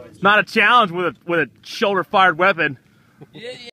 Not a challenge with a shoulder-fired weapon. Yeah, yeah.